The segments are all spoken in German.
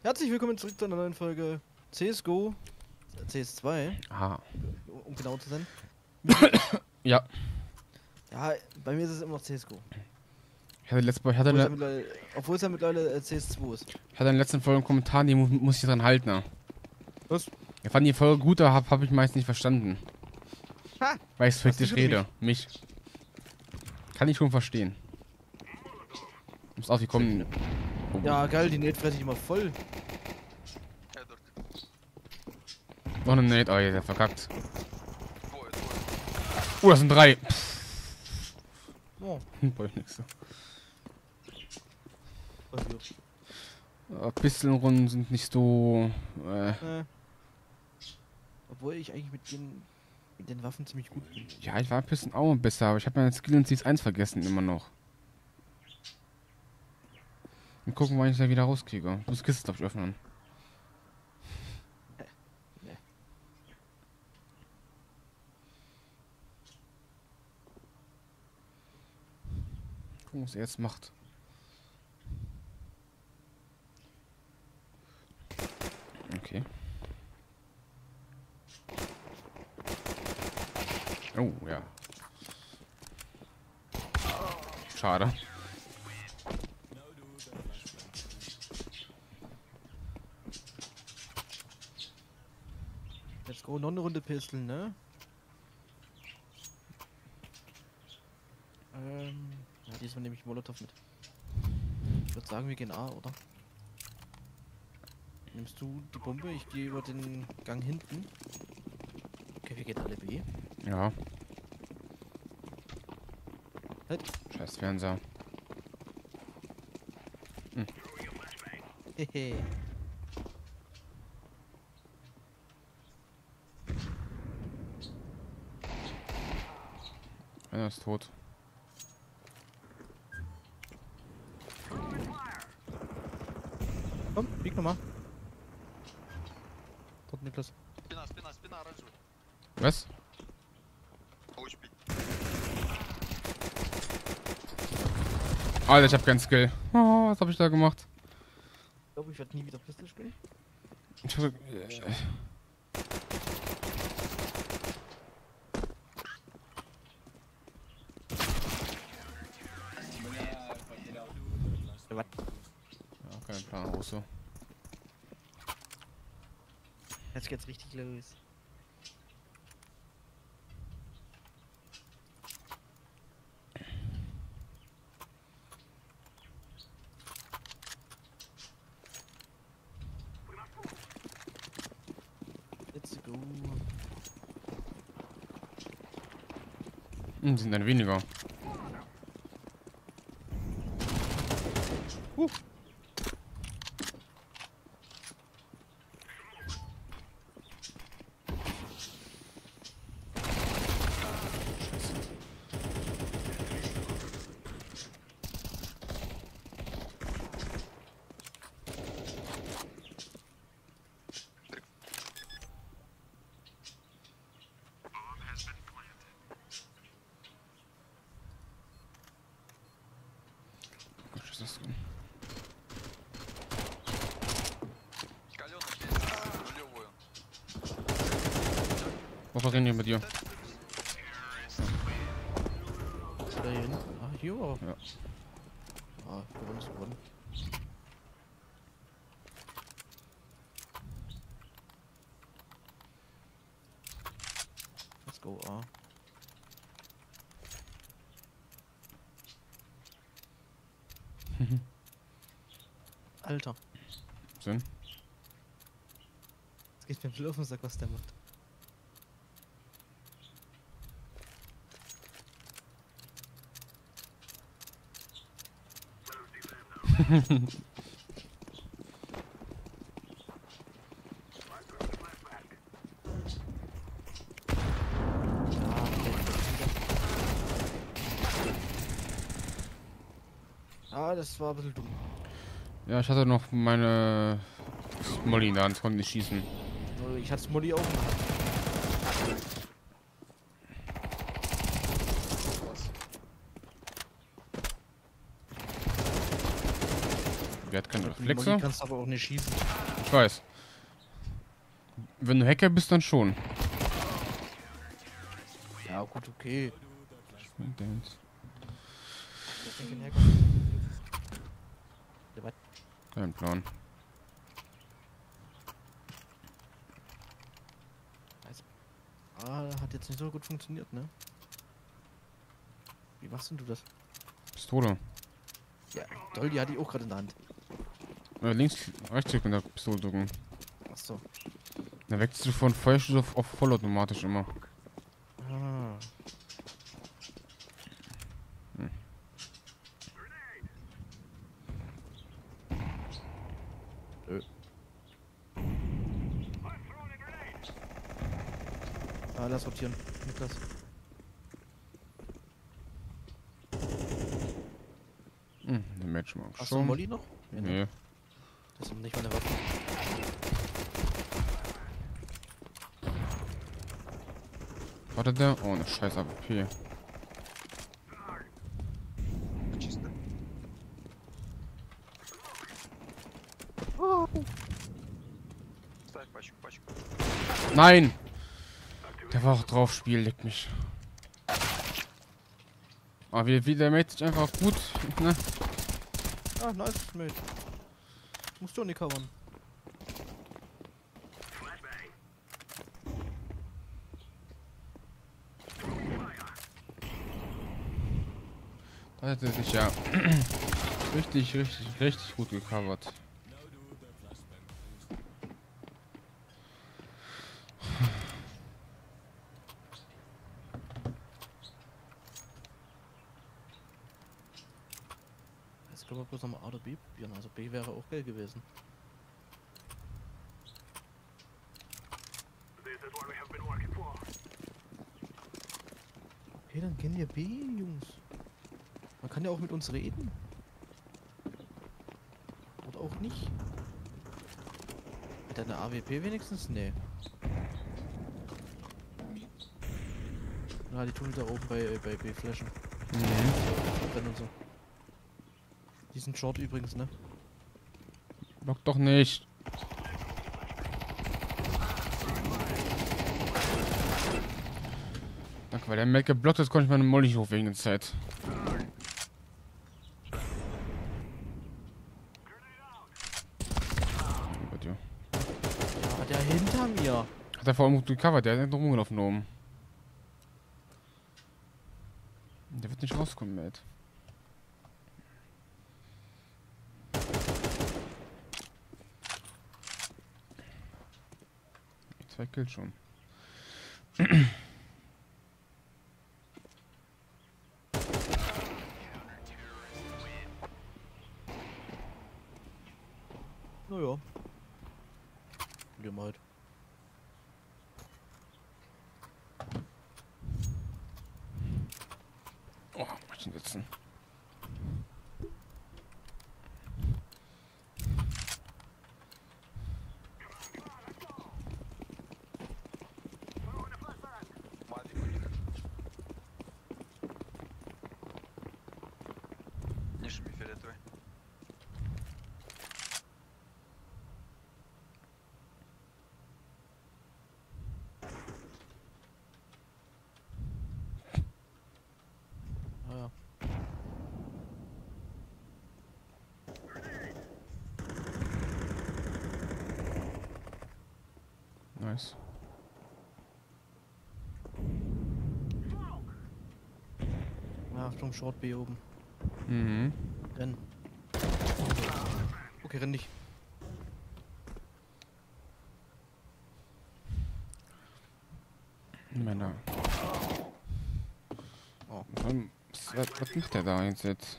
Herzlich willkommen zurück zu einer neuen Folge CSGO, CS2, Aha. um genau zu sein. Ja. Ja, bei mir ist es immer noch CSGO. Ich hatte Obwohl es ja mittlerweile CS2 ist. Ich hatte in der letzten Folge einen Kommentar, die muss ich dran halten. Ne? Was? Ich fand die Folge gut, aber hab ich meist nicht verstanden. Ha! Weil ich so Hast du richtig rede. Mich. Kann ich schon verstehen. Muss auf, die kommen. Oh. Ja, geil, die Nate fresse ich immer voll. Noch eine Nate, oh, der verkackt. Das sind 3. Oh, Wollte nix so. passiert. Pistolenrunden sind nicht so. Obwohl ich eigentlich mit den Waffen ziemlich gut bin. Ja, ich war ein bisschen auch besser, aber ich habe meine Skill in CS1 vergessen immer noch. Und gucken, wann ich da wieder rauskriege. Du musst Kiste, glaube ich, öffnen. Nee. Gucken, was er jetzt macht. Okay. Oh, ja. Schade. Let's go, noch eine Runde Pistol, ne? Ja, diesmal nehme ich Molotov mit. Ich würde sagen, wir gehen A, oder? Nimmst du die Bombe? Ich gehe über den Gang hinten. Okay, wir gehen alle B. Ja. Halt. Scheiß Fernseher. Hehe. Einer ist tot. Komm, bieg nochmal. Dort, Niklas. Спина оранжевый. Was? Очень. Alter, ich hab keinen Skill. Oh, was hab ich da gemacht? Ich glaube, ich werde nie wieder Pistol spielen. Ich hab, Was? ja, kein Plan, Russo. Jetzt geht's richtig los. Let's go. Sind dann weniger. Was ist das denn? Калёный здесь, нулевую. Was reden wir mit dir? Oder hier hinten? Ah, hier oder? Ja. Ah, gewonnen ist gewonnen. Let's go, A. Alter, Sinn? jetzt geht mir viel auf den Sack, was der macht. Ah, das war ein bisschen dumm. Ja, ich hatte noch meine Molly in der Hand, konnte nicht schießen. Ich hatte Molly auch gemacht. Wer Der hat keine Mit dem Molly Reflexe. kannst du aber auch nicht schießen. Ich weiß. Wenn du Hacker bist, dann schon. Ja, gut, okay. Dance. Das ist nicht ein Hacker. Ja, was? Kein Plan. Ah, hat jetzt nicht so gut funktioniert, ne? Wie machst denn du das? Pistole. Ja, toll, die hatte ich auch gerade in der Hand. Links, rechtsklick mit der Pistole drücken. Achso. Dann wechselst du von Feuerschuss auf vollautomatisch immer. Ah. Ah, lass sortieren. Niklas. Eine Match mal Hast du einen Molly noch? Ja, ne? Nee. Das ist nicht meine Waffe. Warte der? Oh, eine scheiß AWP. Чисто. Ставь пачку, пачку. Nein! Der war auch drauf, Spiel, leckt mich. Aber wie der Mate sich einfach gut, ne? Ah, nice, Mate. Musst du auch nicht covern. Da hat er sich ja richtig gut gecovert. Jetzt können wir bloß nochmal A oder B probieren. Also B wäre auch geil gewesen. Okay, dann kennen wir B, Jungs. Man kann ja auch mit uns reden. Oder auch nicht. Hat er eine AWP wenigstens? Nee. Na, die tun da oben bei B flashen. Dann und so. Die sind short übrigens, ne? Block doch nicht. Danke, weil der Mac geblockt ist, konnte ich meine Molly nicht hoch wegen der Zeit. Ja. Aber der hinter mir. Hat er vor allem gut gecovert, der hat noch rumgelaufen oben. Der wird nicht rauskommen, Mate. Zwei Kills schon. Naja. Wir mal halt. Oh, Maschinen sitzen. Мавик у них. Не жми фиолетовый. Naja. Nice. Ja, Achtung, Short B oben. Mhm. Renn. Okay, renn nicht. Männer. Oh. Was macht der da jetzt?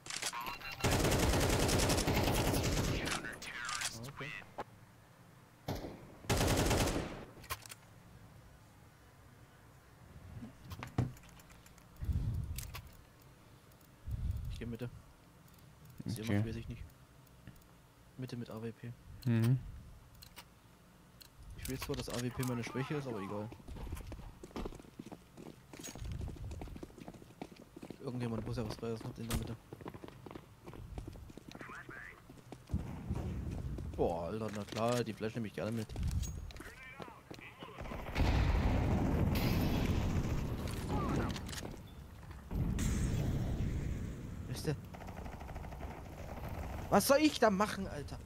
Okay. Ich gehe Mitte. Was ihr Okay. macht, weiß ich nicht. Mitte mit AWP. Mhm. Ich weiß zwar, dass AWP meine Schwäche ist, aber egal. Irgendjemand muss ja was reißen in der Mitte. Boah, Alter, na klar, die Flash nehme ich gerne mit. Wisst ihr? Was soll ich da machen, Alter?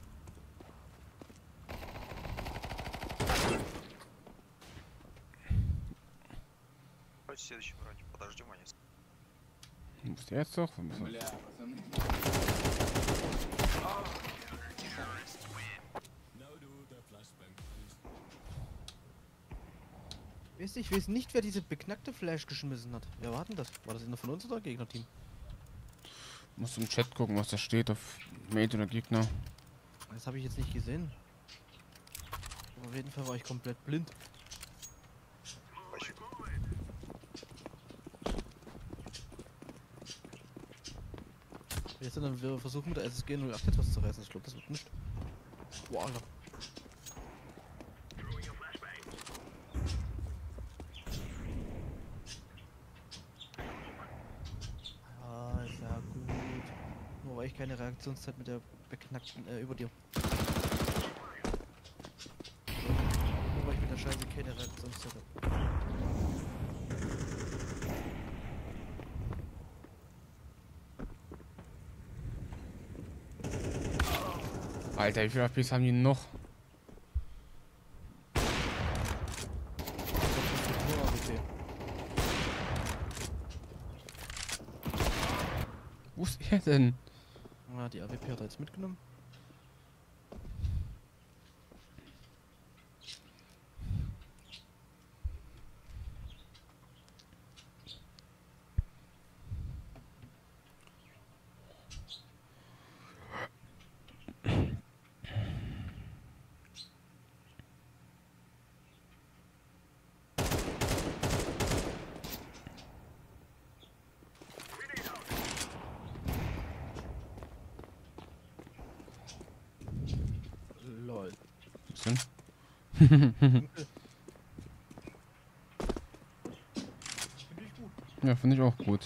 Давайте в следующем раунде подождем, они Muss der jetzt doch? Wir müssen- Wisst ihr, ich weiß nicht, wer diese beknackte Flash geschmissen hat. Wer war denn das? War das einer von uns oder Gegnerteam? Musst im Chat gucken, was da steht auf Mate oder Gegner. Das habe ich jetzt nicht gesehen. Aber auf jeden Fall war ich komplett blind. почти. Jetzt dann wir versuchen mit der SSG 08 jetzt was zu reißen. Ich glaube, das wird nicht. Boah, Alter. Ah, ist ja gut. Nur weil ich keine Reaktionszeit mit der beknackten, über dir. Nur weil ich mit der Scheiße keine Reaktionszeit habe. Alter, wie viele APs haben die noch? Nur AWP. Wo ist er denn? Ah, die AWP hat er jetzt mitgenommen. Lol. Was denn? Finde ich gut. Ja, finde ich auch gut.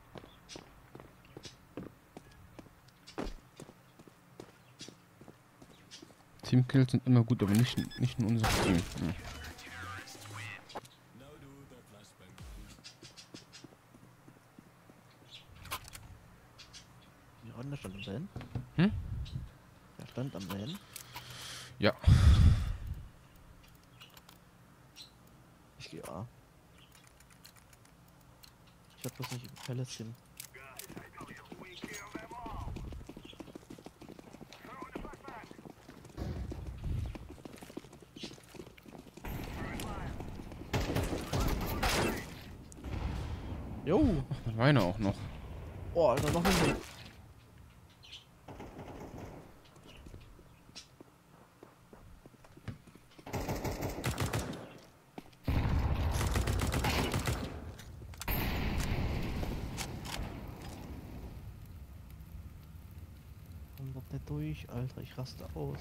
Teamkills sind immer gut, aber nicht in unserem Team. Ja. Die Runde stand am Van. Hm? Der stand am Van. Ja. Ich gehe A. Ich hab bloß nicht über Palace hin. Jo! Mit Weiner auch noch. Oh, Alter, noch ein Weg. Komm doch nicht durch, Alter, ich raste aus.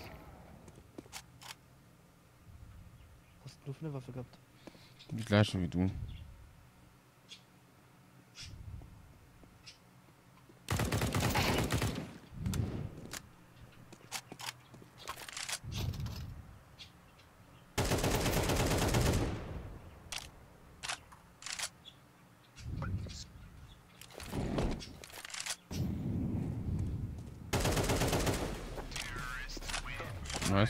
Was hast du für eine Waffe gehabt? Die gleiche wie du. Nice.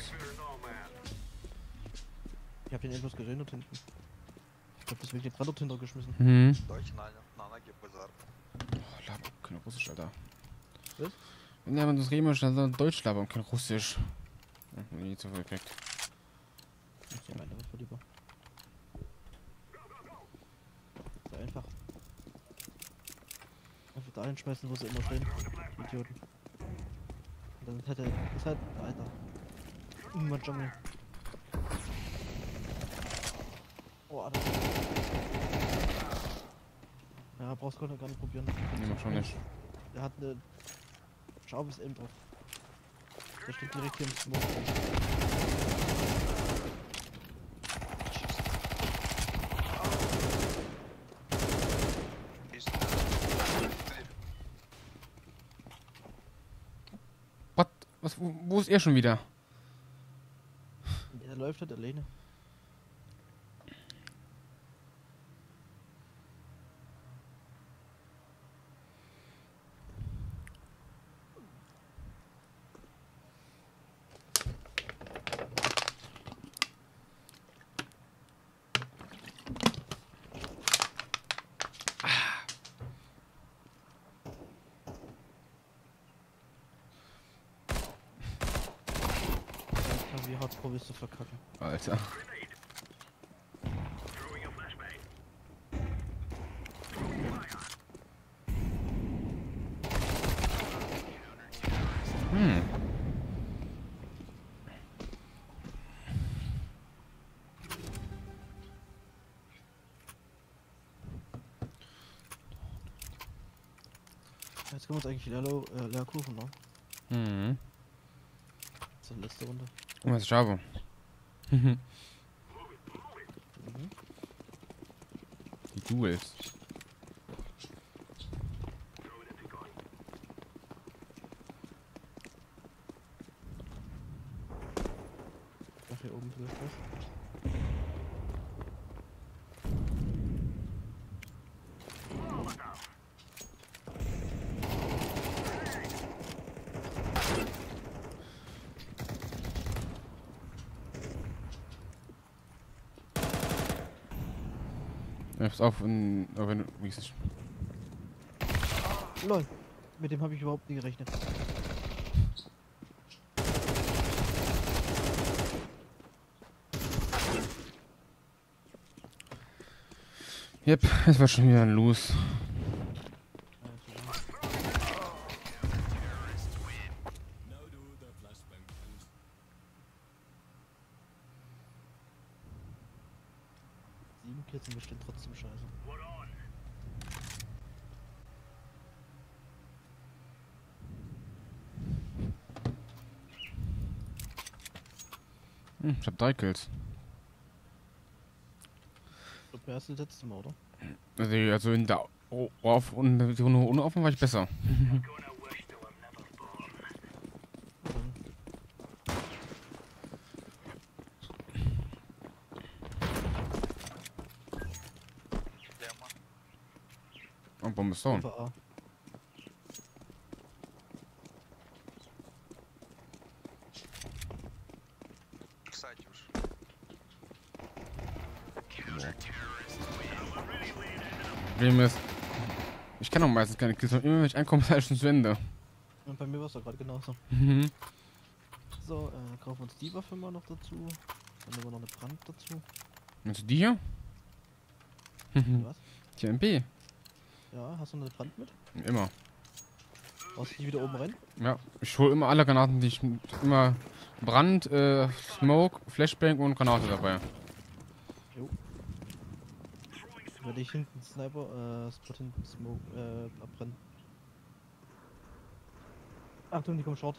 Ich hab den etwas gesehen dort hinten. Ich glaub, das wird jetzt gerade dort hinter geschmissen. Mhm. Давайте на ноги базар. Oh, Lab, kein Russisch, Alter. Was? Wenn jemand das Remisch, dann soll Deutsch labern, kein Russisch. Ja, nie zu viel Effekt. Ich nehme meine Waffe lieber. So einfach. Einfach da einschmeißen, wo sie immer stehen. Idioten. Und dann hätte. Ist halt. Alter. Irgendwann Jungle. Oh, Alter. Ja, brauchst du gar nicht probieren. Nee, mach schon nicht. Der hat eine scharfes Aim drauf. Der steht direkt hier im Smoke. Ist What? Was, wo ist er schon wieder? Der läuft halt alleine. Wie hardcore willst du verkacken? Alter. Hm. Jetzt können wir uns eigentlich leer Kuchen, ne? Mhm. So, letzte Runde. Was ist Schabo? Mhm. Die Duels. Ach, hier oben vielleicht was. Ja, pass auf, wenn du. Wie ist es? LOL. Mit dem habe ich überhaupt nie gerechnet. Yep, es war schon wieder ein Los. Sieben Kills sind bestimmt trotzdem scheiße. Ich hab 3 Kills. Ich glaube, der erste letzte Mal, oder? Also in der auf und die Runde ohne offen war ich besser. Dann der Mann. Und Bombe ist down. einfach A. Кстати уж. Problem ist, ich kann auch meistens keine Kills machen. Immer wenn ich ankomme, ist alles schon zu Ende. Und bei mir war es doch gerade genauso. Mhm. So, kaufen wir uns die Waffe mal noch dazu. Dann nehmen wir noch eine Brand dazu. Meinst du die hier? Was? Die MP. Ja, hast du eine Brand mit? Immer. Brauchst du die wieder oben rein? Ja, ich hole immer alle Granaten, die ich immer Brand, Smoke, Flashbang und Granate dabei. Jo. Werde ich hinten Sniper, Spot hinten Smoke, abbrennen. Achtung, die kommen short.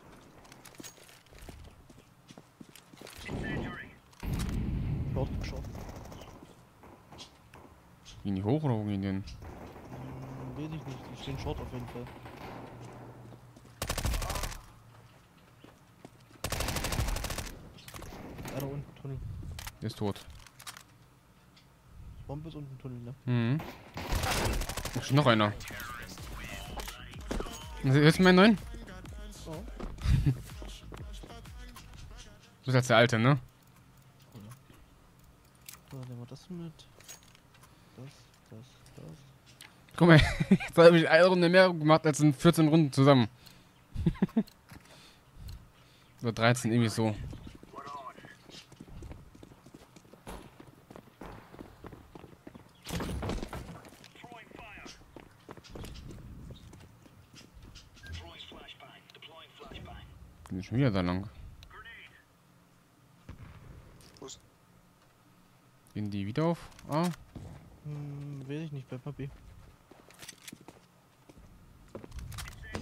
Short. Gehen die hoch oder wo gehen die denn? Weiß ich nicht, die stehen short auf jeden Fall. Einer unten, Tunnel. Der ist tot. Bombe ist unten, Tunnel, ne? Mhm. Ist noch einer. Hörst du meinen neuen? Oh. Du bist als der Alte, ne? So, nehmen wir das mit. Das. Guck mal, jetzt habe ich eine Runde mehr gemacht als in 14 Runden zusammen. Oder 13, irgendwie so. Bin ich schon wieder da lang. Gehen die wieder auf A? Weiß ich nicht, bleib mal B.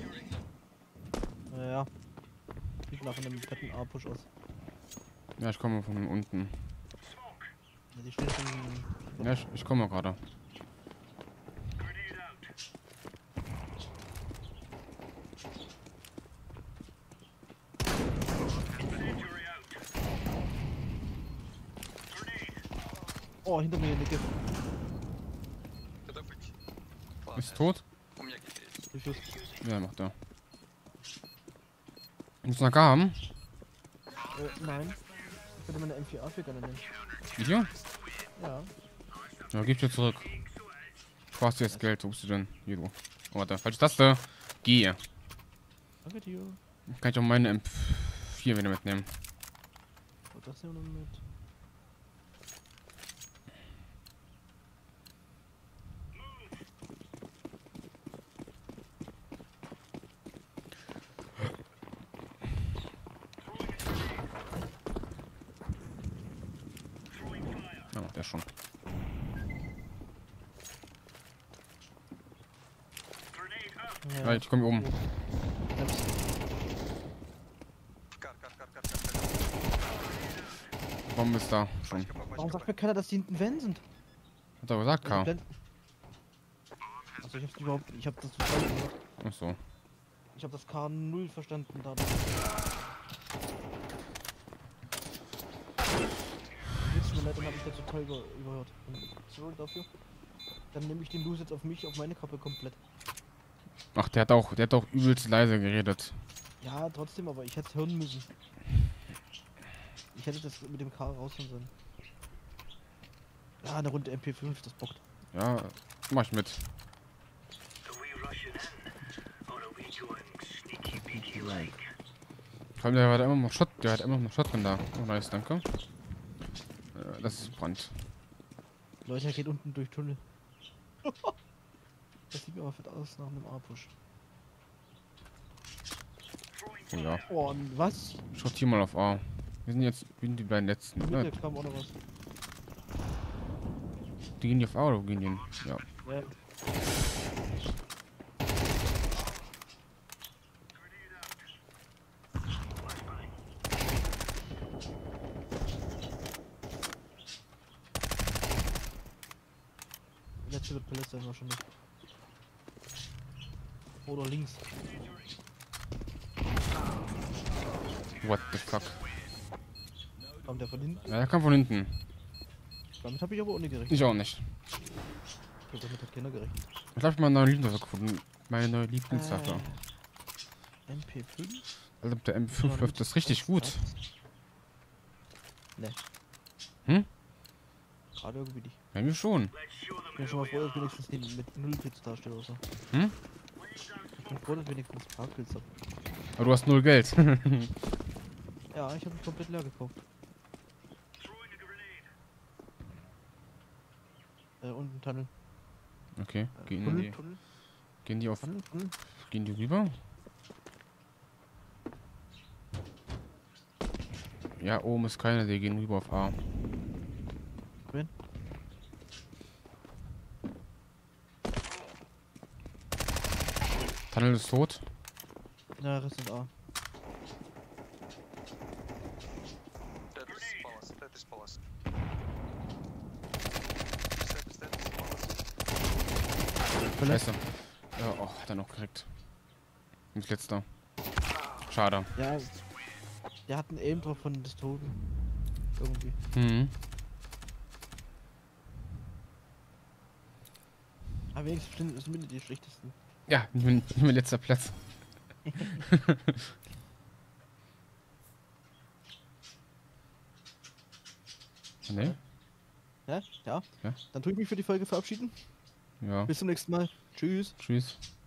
nach einem fetten A-Push aus. Ja, ich komme von unten. Ja, die stehen schon. Ja, ich komme gerade. Oh, hinter mir in der Ecke. Готов идти? Ist tot? У меня какие-то есть. Durchschuss. Ja, macht er. Muss noch haben? Nein. Ich würde meine M4A für gerne nehmen. Hier? Ja. Ja, gib dir zurück. Sparst dir das Geld, wo bist du denn? Hier, du. Oh, warte, falsche Taste. Geh. Danke dir. Kann ich auch meine M4 wieder mitnehmen. Oh, das nehmen wir mit. Ja, macht er schon. Ja. Halt, ich komme hier oben. Кар. Bombe ist da. Schon. Пачка по Warum пачке. sagt mir keiner, dass die hinten Van sind? Hat er gesagt, K. Also ich hab's überhaupt. Ich hab das total gehört. Achso. Ich hab das K0 verstanden da. Tut mir leid, dann hab ich das total überhört. Sorry dafür. Dann nehme ich den Loose jetzt auf mich, auf meine Kappe komplett. Ach, der hat auch übelst leise geredet. Ja, trotzdem, aber ich hätte es hören müssen. Ich hätte das mit dem K raushauen sollen. Ja, eine Runde MP5, das bockt. Ja, mach ich mit. Vor allem, der hat immer noch Shotgun da. Oh, nice, danke. Das ist Brand. Leute, er geht unten durch Tunnel. Das sieht mir aber fett aus nach einem A-Push. Oh ja. Oh, und was? Schaut hier mal auf A. Wir sind die beiden letzten. Mitte Ja, kam auch noch was. die gehen die auf A oder wo gehen die hin? Ja. Ja. Letzte wird Palästin sein wahrscheinlich. Oder links. What the fuck? Kam der von hinten? Ja, der kam von hinten. Damit habe ich aber ohne gerechnet. Ich auch nicht. Ich hab damit hat keiner gerechnet. Ich habe meine neue Lieblingswaffe gefunden. Meine neue Lieblingswaffe. MP5? Also mit der M5 läuft das richtig gut. Ne. Hm? Gerade irgendwie nicht. Bei mir schon. Ich bin schon mal froh, dass ich wenigstens den mit 0 Kills dastehe oder so. Hm? Ich bin froh, dass ich wenigstens ein paar Kills hab. Aber du hast 0 Geld. Ja, ich habe mich komplett leer gekauft. Unten Tunnel. Okay, Tunnel. gehen die auf. Tunnel. Gehen die rüber? Ja, oben ist keiner, die gehen rüber auf A. Wen? Tunnel ist tot. Ja, Rest ist A. Dead is palace. Dead is palace. Verletzt. Scheiße. Ja, oh, hat er noch gekriegt. Nicht letzter. Schade. Ja, der hat einen Aim drauf von des Toten. Irgendwie. Mhm. Aber wenigstens sind wir die schlechtesten. Ja, nicht mehr letzter Platz. Ne? Ja? Ja? Ja. Dann tue ich mich für die Folge verabschieden. Ja. Bis zum nächsten Mal. Tschüss. Tschüss.